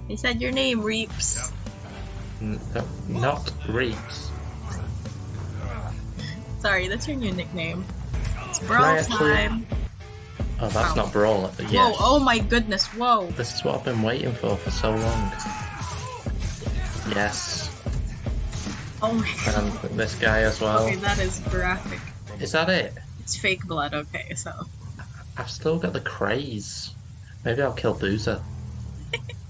They said your name, Reaps. Not Reaps. Sorry, that's your new nickname. It's brawl time. Oh, that's not brawl. Yes. Whoa! Oh my goodness! Whoa! This is what I've been waiting for so long. Yes. Oh my god. And this guy as well. Okay, that is graphic. Is that it? It's fake blood. Okay, so. I've still got the craze. Maybe I'll kill Boozer.